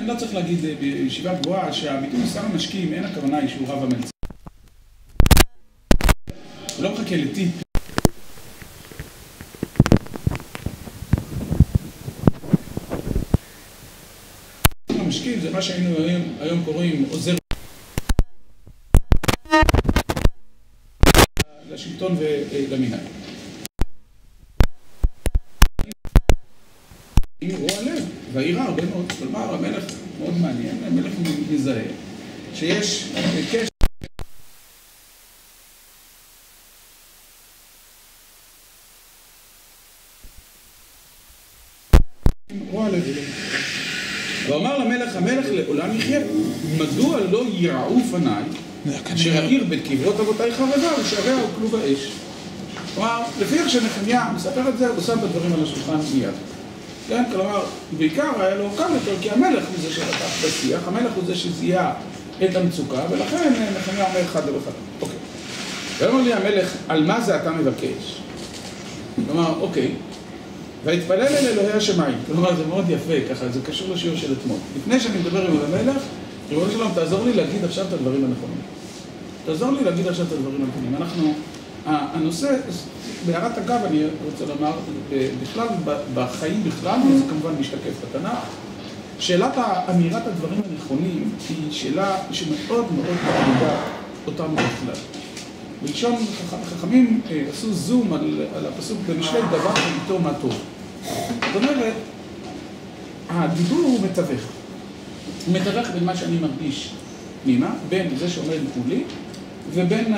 אני לא צריך להגיד בישיבה גבוהה שהביטוי שר המשקים אין הכוונה היא שהוא רב המלצר. הוא לא מחכה לטיפ. המשקים זה מה שהיינו היום קוראים עוזר לשלטון ולמינהל. הוא הלב, והעירה הרבה מאוד, כלומר המלך מאוד מעניין, המלך מזהה שיש קשר הוא הלב. ואמר למלך, המלך לעולם יחיה, מדוע לא ירעו פניי שהעיר בית קברות אבותי חרבה ושעריה הוקלו באש. כלומר, לפי איך שנחמיה מספר את זה, הוא שם את הדברים על השולחן מיד. כן? כלומר, בעיקר היה לו קל יותר, כי המלך הוא זה שלקח בשיח, המלך הוא זה שזיהה את המצוקה, ולכן נחמיה אומר אחד ואחד. אוקיי. ואומר לי המלך, על מה זה אתה מבקש? כלומר, אוקיי. והתפלל אל אלוהי השמיים. כלומר, זה מאוד יפה, ככה, זה קשור לשיעור של אתמול. לפני שאני מדבר עם המלך, ריבונו של עולם, תעזור לי להגיד עכשיו את הדברים הנכונים. תעזור לי להגיד עכשיו את הדברים הנכונים. אנחנו, הנושא, בהערת אגב, אני רוצה לומר, בכלל, בחיים בכלל, וזה כמובן משתקף בתנ"ך, שאלת אמירת הדברים הנכונים היא שאלה שמאוד מאוד מטרידה אותנו בכלל. בלשון חכמים עשו זום על הפסוק במשלי דבר ואיתו מה טוב. זאת אומרת, הדיבור הוא מתווך. הוא מתווך בין מה שאני מרגיש פנימה, בין זה שעומד מולי, ובין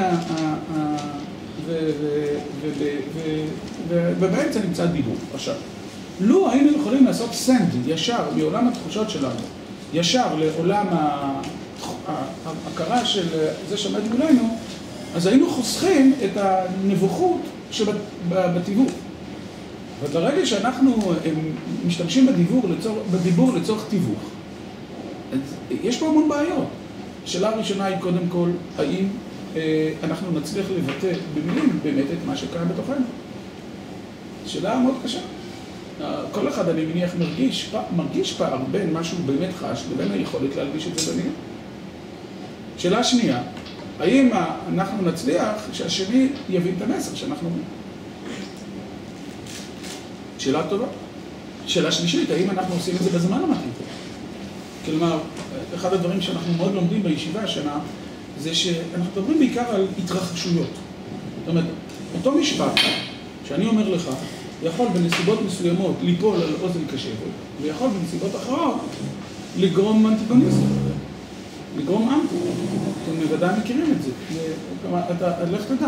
ובאמצע נמצא דיבור. עכשיו, לו היינו יכולים לעשות סנד ישר מעולם התחושות שלנו, ישר לעולם ההכרה של זה שעומד מולנו, אז היינו חוסכים את הנבוכות שבתיווך. אבל לרגע שאנחנו משתמשים בדיבור לצורך תיווך, יש פה המון בעיות. השאלה הראשונה היא קודם כל, האם אנחנו נצליח לבטא במילים באמת את מה שקיים בתוכנו? שאלה מאוד קשה. כל אחד, אני מניח, מרגיש פער בין משהו באמת חש לבין היכולת להלביש את זה במילים. שאלה שנייה, האם אנחנו נצליח שהשני יבין את המסר שאנחנו אומרים? שאלה טובה. שאלה שלישית, האם אנחנו עושים את זה בזמן המתאים? כלומר, אחד הדברים שאנחנו מאוד לומדים בישיבה השנה, זה שאנחנו מדברים בעיקר על התרחשויות. זאת אומרת, אותו משפט שאני אומר לך, יכול בנסיבות מסוימות ליפול על אוזן קשבת, ויכול בנסיבות אחרות לגרום אנטגוניזם. לגרום אנטי. אתם בוודאי מכירים את זה. כלומר, אתה לך תדע.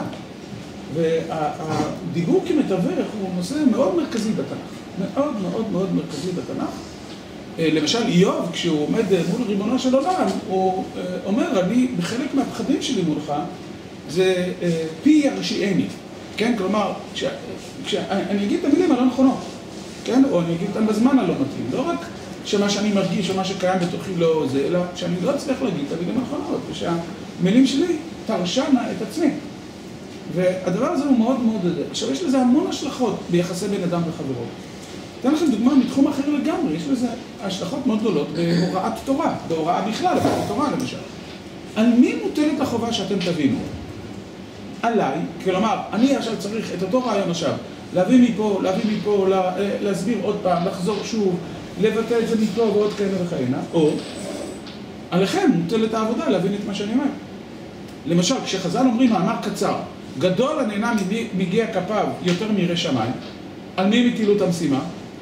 והדיבור כמתווך הוא נושא מאוד מרכזי בתנ"ך. מאוד מאוד מאוד מרכזי בתנ"ך. למשל, איוב, כשהוא עומד מול ריבונו של עולם, הוא אומר, אני, בחלק מהפחדים שלי מולך, זה פי ירשיעני. כן? כלומר, כשאני אגיד את המילים הלא נכונות, כן? או אני אגיד אותם בזמן הלא מתאים. לא רק שמה שאני מרגיש או מה שקיים בתוכי לא זה, אלא שאני לא אצליח להגיד את המילים הנכונות, ושהמילים שלי תרשנה את עצמי. והדבר הזה הוא מאוד מאוד... עכשיו, יש לזה המון השלכות ביחסי בין אדם וחברו. אתן לכם דוגמה מתחום אחר לגמרי, יש לזה השלכות מאוד גדולות בהוראת תורה, בהוראה בכלל, אבל בתורה למשל. על מי מוטלת החובה שאתם תבינו? עליי, כלומר, אני עכשיו צריך את אותו רעיון עכשיו, להביא מפה, להסביר עוד פעם, לחזור שוב, לבטא את זה מפה ועוד כהנה וכהנה, או עליכם מוטלת העבודה להבין את מה שאני אומר. למשל, כשחז"ל אומרים מאמר קצר, גדול הנהנה מגיע כפיו יותר מירא שמיים, על מי מטילו את המשימה?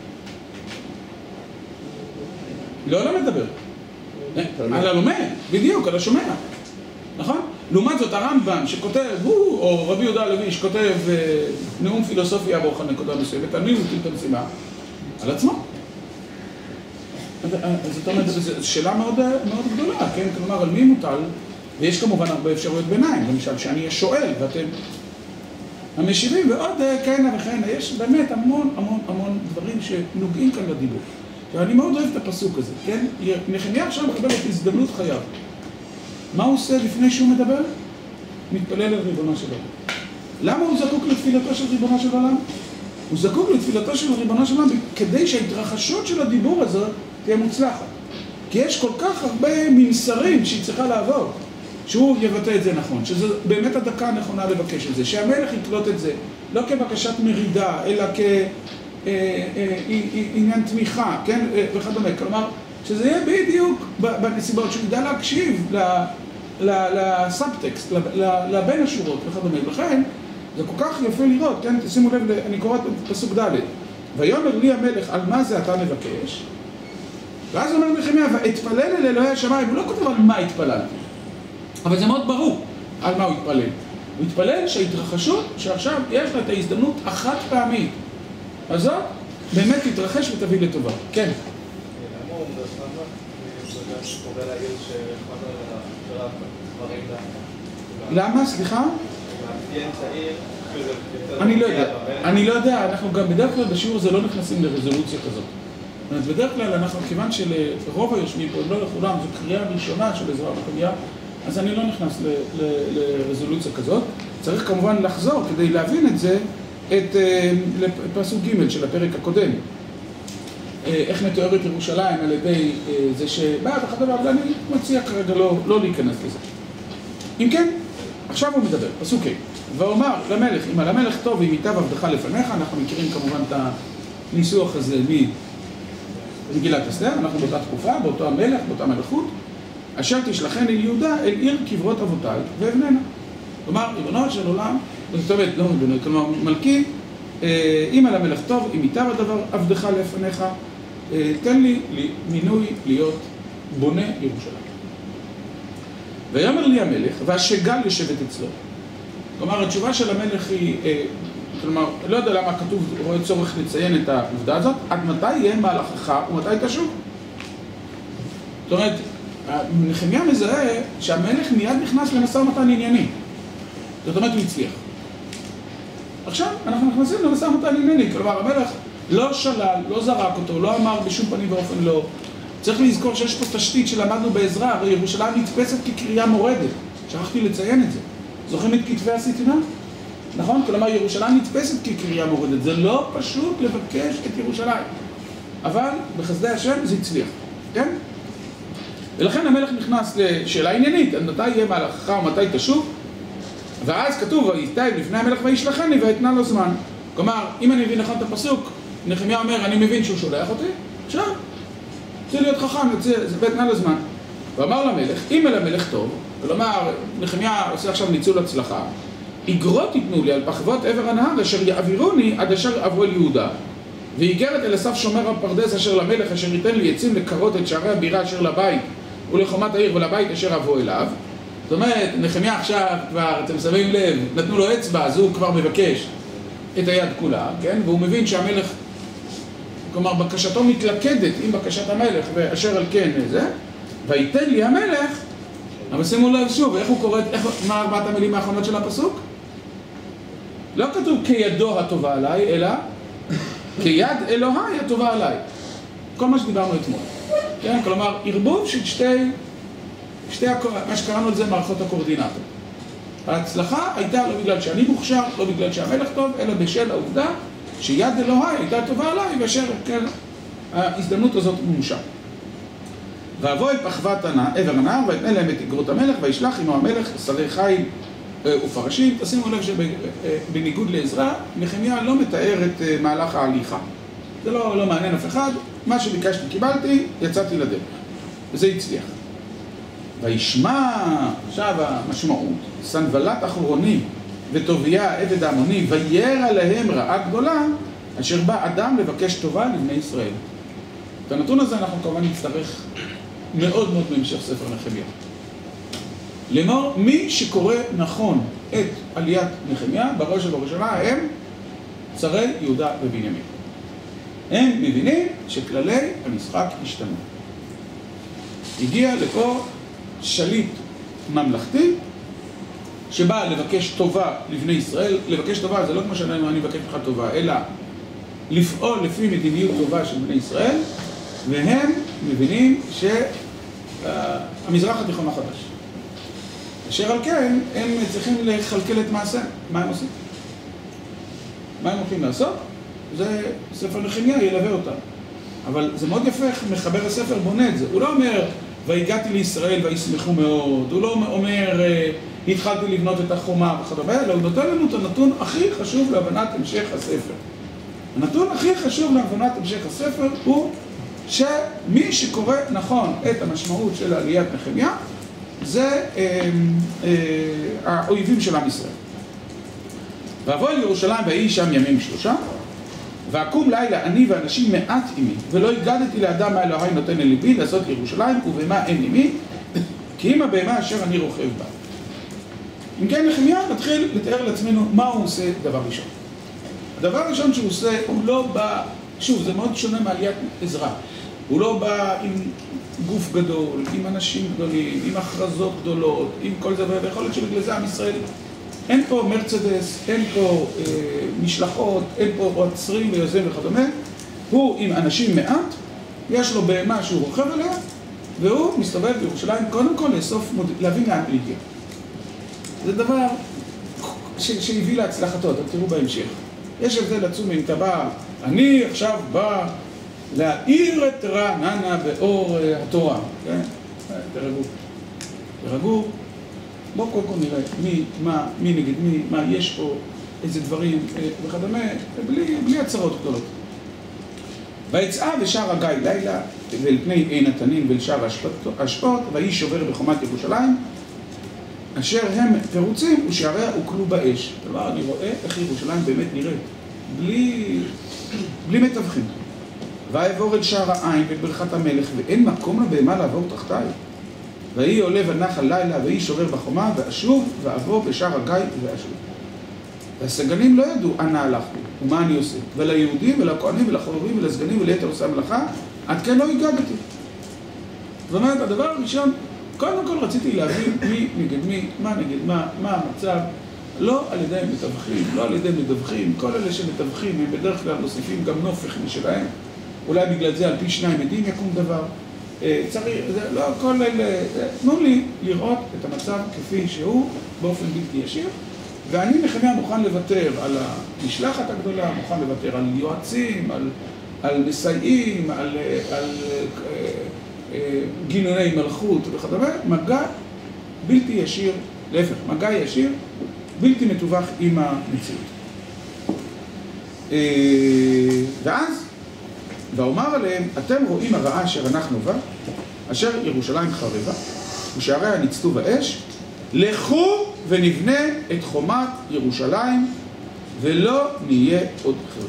לא מדבר. על הלומד, בדיוק, על השומע. נכון? לעומת זאת, הרמב"ם שכותב, או רבי יהודה הלוי שכותב נאום פילוסופיה באוכל נקודה מסוימת, על מי הוא מטיל את המשימה? על עצמו. זאת אומרת, זו שאלה מאוד גדולה, כן? כלומר, על מי מוטל? ויש כמובן הרבה אפשרויות ביניים, למשל, שאני אהיה שואל, ואתם המשיבים, ועוד כהנה וכהנה, יש באמת המון דברים שנוגעים כאן לדיבור. ואני מאוד אוהב את הפסוק הזה, כן? נחמיה עכשיו מקבל את הזדמנות חייו. מה הוא עושה לפני שהוא מדבר? מתפלל על ריבונו של עולם. למה הוא זקוק לתפילתו של ריבונו של עולם? הוא זקוק לתפילתו של ריבונו של עולם כדי שההתרחשות של הדיבור הזה תהיה מוצלחת. כי יש כל כך הרבה ממסרים שהיא צריכה לעבור, שהוא יבטא את זה נכון, שזו באמת הדקה הנכונה לבקש את זה, שהמלך יקלוט את זה, לא כבקשת מרידה, אלא כעניין תמיכה, כן, וכדומה. כלומר, שזה יהיה בדיוק בנסיבות, שהוא ידע להקשיב לסאבטקסט, לבין השורות וכדומה. לכן, זה כל כך יפה לראות, כן, תשימו לב, אני קורא את פסוק ד' ויאמר לי המלך, על מה זה אתה מבקש? ואז אומר נחמיה, ואתפלל אל אלוהי השמיים. הוא לא כותב על מה התפללתי, אבל זה מאוד ברור על מה הוא התפלל. הוא התפלל שההתרחשות, שעכשיו יש לה את ההזדמנות החד פעמית הזאת, באמת תתרחש ותביא לטובה. כן. למה הוא מדבר למה? אני קורא להגיד שחמד על דברים למה? סליחה? אני לא יודע, אנחנו גם בדרך כלל בשיעור הזה לא נכנסים לרזולוציה כזאת. בדרך כלל אנחנו, כיוון שלרוב היושבים פה, לא לכולם, זו קריאה ראשונה של עזרא ונחמיה, אז אני לא נכנס לרזולוציה כזאת. צריך כמובן לחזור כדי להבין את זה, לפסוק ג' של הפרק הקודם. איך מתוארת ירושלים על ידי זה שבא וכדומה, אבל אני מציע כרגע לא להיכנס לזה. אם כן, עכשיו הוא מדבר, פסוק ה' ואומר למלך, אם על המלך טוב ואם ייטב עבדך לפניך, אנחנו מכירים כמובן את הניסוח הזה מגילת אסתר, אנחנו באותה תקופה, באותו המלך, באותה מלכות, אשר תשלחני אל יהודה, אל עיר קברות אבותיי ואבננה. כלומר, ריבונו של עולם, זאת אומרת, לא ריבונו, כלומר, מלכי, אם על המלך טוב, אם ייטב הדבר עבדך לפניך, תן לי מינוי להיות בונה ירושלים. ויאמר לי המלך, והשגל יושבת אצלו. כלומר, התשובה של המלך היא, כלומר, לא יודע למה כתוב, רואה צורך לציין את העובדה הזאת, עד מתי יהיה מהלכך ומתי תשוב. זאת אומרת, נחמיה מזהה שהמלך מיד נכנס למשא ומתן ענייני. זאת אומרת, הוא הצליח. עכשיו, אנחנו נכנסים למשא ומתן ענייני, כלומר, המלך לא שלל, לא זרק אותו, לא אמר בשום פנים ואופן לא. צריך לזכור שיש פה תשתית שלמדנו בעזרא, הרי ירושלים נתפסת כקריה מורדת. שכחתי לציין את זה. זוכרים את כתבי השטנה? נכון? כלומר, ירושלים נתפסת כקריה מורדת. זה לא פשוט לבקש את ירושלים. אבל בחסדי השם זה הצליח. כן? ולכן המלך נכנס לשאלה עניינית, עד מתי יהיה מהלכך ומתי תשוב? ואז כתוב, ויתיב לפני המלך וישלחני ואתנה לו זמן. כלומר, אם אני מבין נכון את הפסוק, נחמיה אומר, אני מבין שהוא שולח אותי, עכשיו, צריך להיות חכם, ואתנה לו זמן. ואמר למלך, אם אל המלך טוב, כלומר, נחמיה עושה עכשיו ניצול הצלחה, איגרות ייתנו לי על פחבות עבר הנהר אשר יעבירוני עד אשר עברו אל יהודה, ואיגרת אל אסף שומר הפרדס אשר למלך אשר ייתן לי עצים לקרות את שערי הבירה אשר לבית ולחומת העיר ולבית אשר אבוא אליו. זאת אומרת, נחמיה עכשיו כבר, אתם שמים לב, נתנו לו אצבע, אז הוא כבר מבקש את היד כולה, כן? והוא מבין שהמלך, כלומר, בקשתו מתלכדת עם בקשת המלך, ואשר על כן זה, ויתן לי המלך, אבל שימו לב שוב, איך הוא קורא, מה ארבעת המילים האחרונות של הפסוק? לא כתוב כידו הטובה עליי, אלא כיד אלוהי הטובה עליי. כל מה שדיברנו אתמול. כן? כלומר, ערבוב של שתי מה שקראנו על זה מערכות הקורדינטות. ההצלחה הייתה לא בגלל שאני מוכשר, לא בגלל שהמלך טוב, אלא בשל העובדה שיד אלוהי הייתה טובה עליי, ואשר כן, ההזדמנות הזאת מומשה. ואבוא את פחוות עבר הנהר, ואתנה להם את איגרות המלך, וישלח עמו המלך שרי חיל ופרשים. תשימו לב שבניגוד לעזרא, נחמיה לא מתאר את מהלך ההליכה. זה לא מעניין אף אחד, מה שביקשתי קיבלתי, יצאתי לדרך. וזה הצליח. וישמע, עכשיו המשמעות, סנבלת אחרונים וטוביה עבד העמוני, וירא עליהם רעה גדולה, אשר בא אדם לבקש טובה לבני ישראל. את הנתון הזה אנחנו כמובן נצטרך מאוד מאוד בהמשך ספר נחמיה. לאמור, מי שקורא נכון את עליית נחמיה, בראש ובראשונה הם שרי יהודה ובנימין. הם מבינים שכללי המשחק השתנו. הגיע לפה שליט ממלכתי שבא לבקש טובה לבני ישראל. לבקש טובה זה לא כמו שאני מבקש לך טובה, אלא לפעול לפי מדיניות טובה של בני ישראל, והם מבינים שהמזרח התיכון החדש. אשר על כן הם צריכים לחלקל את מעשה. מה הם עושים? מה הם הולכים לעשות? זה ספר נחמיה ילווה אותם. אבל זה מאוד יפה איך מחבר הספר בונה את זה. הוא לא אומר, והגעתי לישראל וישמחו מאוד, הוא לא אומר, התחלתי לבנות את החומה וכדומה, אלא הוא נותן לנו את הנתון הכי חשוב להבנת המשך הספר. הנתון הכי חשוב להבנת המשך הספר הוא שמי שקורא נכון את המשמעות של עליית נחמיה, זה האויבים של עם ישראל. ואבוא אל ירושלים ויהי שם ימים 3, ואקום לילה אני ואנשים מעט עמי, ולא הגדתי לאדם מה אלוהי נותן אל ליבי לעשות ירושלים, ובהמה אין עמי, כי אם הבהמה אשר אני רוכב בה. אם כן, נחמיה נתחיל לתאר לעצמנו מה הוא עושה דבר ראשון. הדבר הראשון שהוא עושה, הוא לא בא, שוב, זה מאוד שונה מעליית עזרא. הוא לא בא עם גוף גדול, עם אנשים גדולים, עם הכרזות גדולות, עם כל זה, ויכול להיות שבגלל זה עם ישראל. אין פה מרצדס, אין פה משלחות, אין פה עוצרים ויוזם וכדומה. הוא עם אנשים מעט, יש לו בהמה שהוא רוכב עליה, והוא מסתובב בירושלים קודם כל לאסוף, להבין לאן הוא הגיע. זה דבר שהביא להצלחתו, אתם תראו בהמשך. יש הבדל עצום אם אתה בא, אני עכשיו בא להאיר את רעננה באור התורה, כן? תרגעו. בואו קודם כל נראה מי נגד מי, מה יש פה, איזה דברים וכדומה, בלי הצהרות גדולות. ויצאה ושער הגיא לילה, ואל פני עין התנין ואל שער השפות, ויהי שובר בחומת ירושלים, אשר הם תירוצים ושעריה הוקלו באש. כלומר, אני רואה איך ירושלים באמת נראית, בלי מתווכים. ויעבור אל שער העין ואת ברכת המלך, ואין מקום לבהמה לעבור תחתיי. ויהי עולה ונח הלילה, ויהי שובר בחומה, ואשוב ואבוא בשער הגיא ואשוב. והסגנים לא ידעו אנה הלכתי ומה אני עושה, וליהודים ולכהנים ולחרובים ולסגנים וליתר עושי המלאכה, עד כן לא הגדתי. זאת אומרת, הדבר הראשון, קודם כל רציתי להבין מי נגד מי, מה נגד מה המצב, לא על ידי מתווכים, לא על ידי מדווחים. כל אלה שמתווכים הם בדרך כלל מוסיפים גם נופך משלהם, אולי בגלל זה על פי 2 עדים יקום דבר. צריך, לא כל אלה, תנו לי לראות את המצב כפי שהוא באופן בלתי ישיר, ואני נחמיה מוכן לוותר על המשלחת הגדולה, מוכן לוותר על יועצים, על מסייעים, על גינוני מלכות וכדומה, מגע בלתי ישיר, להפך, מגע ישיר, בלתי מתווך עם המציאות. ואז, ואומר עליהם, אתם רואים הרעה אשר אנחנו בה, אשר ירושלים חרבה, ושעריה נצתו באש, לכו ונבנה את חומת ירושלים, ולא נהיה עוד חרבה.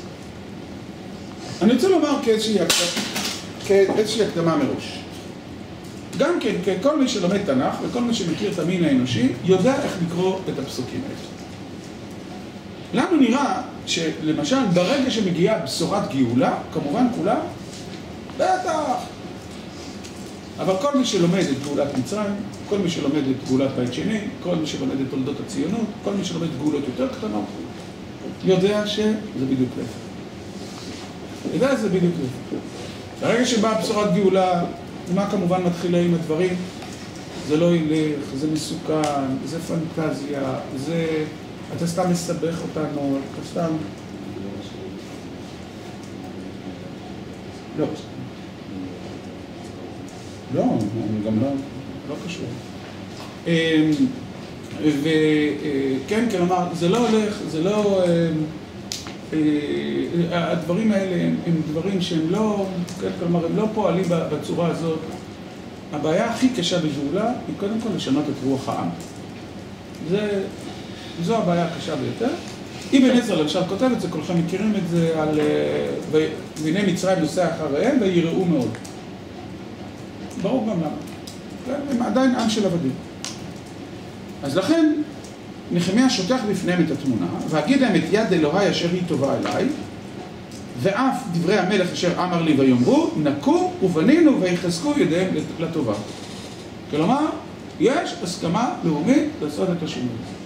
אני רוצה לומר כאיזושהי הקדמה מראש. גם כן, כל מי שלומד תנ"ך וכל מי שמכיר את המין האנושי, יודע איך לקרוא את הפסוקים האלה. לנו נראה שלמשל ברגע שמגיעה בשורת גאולה, כמובן כולם, בטח. אבל כל מי שלומד את גאולת מצרים, כל מי שלומד את גאולת בית שני, כל מי שלומד את תולדות הציונות, כל מי שלומד גאולות יותר קטנות, יודע שזה בדיוק להפך. יודע שזה בדיוק להפך. ברגע שבאה בשורת גאולה, מה כמובן מתחילה עם הדברים? זה לא ילך, זה מסוכן, זה פנטזיה, זה... אתה סתם מסבך אותנו, אתה סתם... לא. לא, אני גם לא קשור. וכן, כלומר, זה לא הולך, זה לא... הדברים האלה הם דברים שהם לא... כלומר, הם לא פועלים בצורה הזאת. הבעיה הכי קשה בגאולה היא קודם כל לשנות את רוח העם. זו הבעיה הקשה ביותר. אבן עזרא למשל כותב את זה, כולכם מכירים את זה על... והנה מצרים נוסע אחריהם ויראו מאוד. ברור גם למה. הם עדיין עם של עבדים. אז לכן, נחמיה שוטח בפניהם את התמונה, והגיד להם את יד אלוהי אשר היא טובה אליי, ואף דברי המלך אשר אמר לי ויאמרו, נקום ובנינו ויחזקו ידיהם לטובה. כלומר, יש הסכמה לאומית לעשות את השינוי.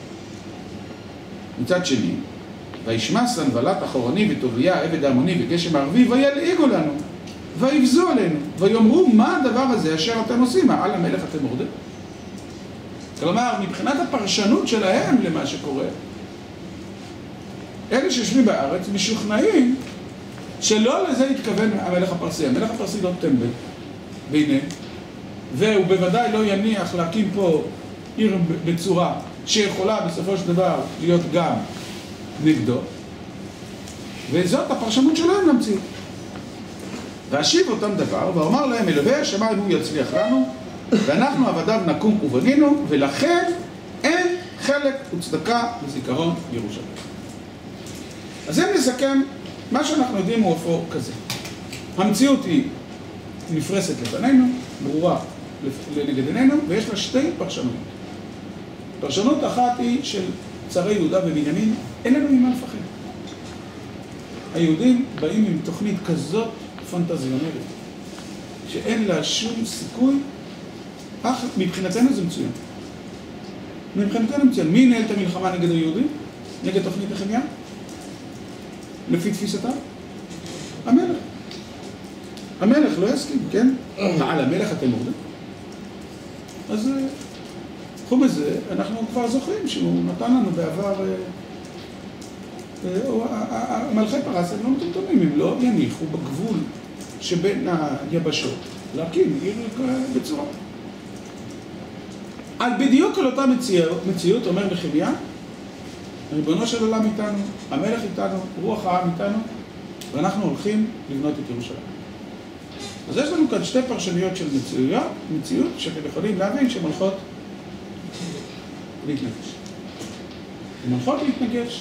מצד שני, וישמע סנבלט אחורני וטוביה עבד העמוני וגשם הערבי וילעיגו לנו ויבזו עלינו ויאמרו מה הדבר הזה אשר אתם עושים, על המלך אתם מורדים? כלומר, מבחינת הפרשנות שלהם למה שקורה, אלה שיושבים בארץ משוכנעים שלא לזה התכוון המלך הפרסי. המלך הפרסי לא טמבל ביניהם, והוא בוודאי לא יניח להקים פה עיר בצורה שיכולה בסופו של דבר להיות גם נגדו, וזאת הפרשנות שלהם למציאות. והשיב אותם דבר, ואומר להם, אלוהי השמיים הוא יצליח לנו, ואנחנו עבדיו נקום ובנינו, ולכן אין חלק וצדקה בזיכרון ירושלים. אז אם נסכם, מה שאנחנו יודעים הוא אפוא כזה. המציאות היא נפרסת לפנינו, ברורה לנגד עינינו, ויש לה שתי פרשנות. פרשנות אחת היא של צרי יהודה ובנימין, אין לנו ממה לפחד. היהודים באים עם תוכנית כזאת פנטזיונרית, שאין לה שום סיכוי, אך מבחינתנו זה מצוין. מבחינתנו מצוין. מי ינהל את המלחמה נגד היהודים? נגד תוכנית נחמיה? לפי תפיסתה? המלך. המלך לא יסכים, כן? על המלך אתם מורדים? אז תחום בזה, אנחנו כבר זוכרים שהוא נתן לנו בעבר, מלכי פרס הם לא מטומטמים, הם לא יניחו בגבול שבין היבשות להקים עיר בצורה. על בדיוק על אותה מציאות אומר נחמיה, ריבונו של עולם איתנו, המלך איתנו, רוח העם איתנו, ואנחנו הולכים לבנות את ירושלים. אז יש לנו כאן שתי פרשניות של מציאות שאתם יכולים להבין שהן הולכות להתנגש. הן הולכות להתנגש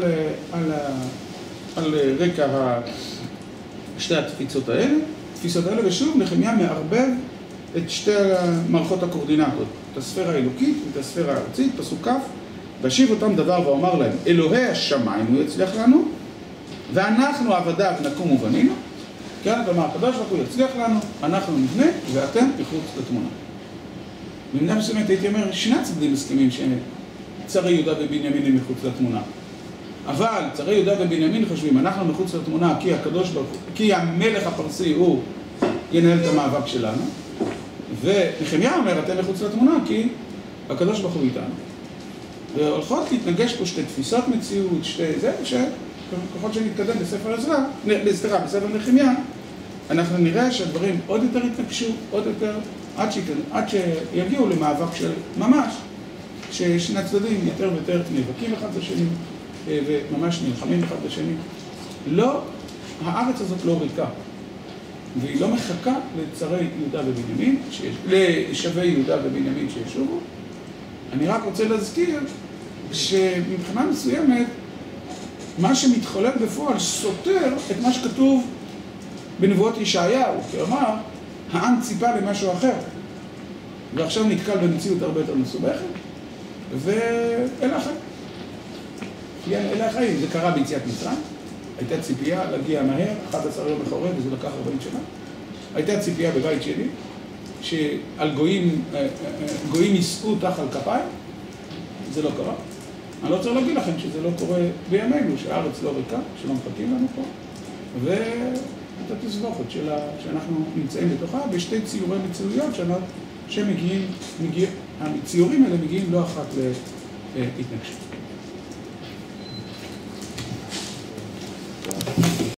על רקע שתי התפיסות האלה, ושוב נחמיה מערבב את שתי מערכות הקורדינטות, את הספירה האלוקית ואת הספירה הארצית, פסוק כ', והשיב אותם דבר ואומר להם, אלוהי השמיים הוא יצליח לנו, ואנחנו עבדיו נקום ובנינו, כן, כלומר, הקדוש ברוך הוא יצליח לנו, אנחנו נבנה, ואתם מחוץ לתמונה. במידה מסוימת הייתי אומר, שני הצדדים מסכימים שצרי יהודה ובנימין הם מחוץ לתמונה. אבל צרי יהודה ובנימין חושבים, אנחנו מחוץ לתמונה כי הקדוש ברוך הוא, כי המלך הפרסי הוא ינהל את המאבק שלנו, ונחמיה אומר, אתם מחוץ לתמונה כי הקדוש ברוך הוא איתנו. והולכות להתנגש פה שתי תפיסות מציאות, שתי זה, שככל שנתקדם בספר עזרא, בספר נחמיה, אנחנו נראה שהדברים עוד יותר יתנגשו, עוד יותר, עד שיגיעו למאבק של ממש, ששני הצדדים יותר ויותר נאבקים אחד בשני, וממש נלחמים אחד בשני. לא, הארץ הזאת לא ריקה, והיא לא מחכה לצרי יהודה ובנימין, לשבי יהודה ובנימין שישובו. אני רק רוצה להזכיר שמבחינה מסוימת, מה שמתחולל בפועל סותר את מה שכתוב בנבואות ישעיהו, כלומר, העם ציפה למשהו אחר, ועכשיו נתקל במציאות הרבה יותר מסובכת, ואלה החיים. אלה החיים, זה קרה ביציאת מצרים, הייתה ציפייה להגיע מהר, 11 יום בחורף, וזה לקח 40 שנה. הייתה ציפייה בבית שלי, שעל גויים יישאו תח על כפיים, זה לא קרה. אני לא צריך להגיד לכם שזה לא קורה בימינו, שהארץ לא ריקה, שלא מחכים לנו פה, ואת התסבוכת שאנחנו נמצאים בתוכה, בשתי ציורי מציאויות שמגיעים, הציורים האלה מגיעים לא אחת להתנגשות.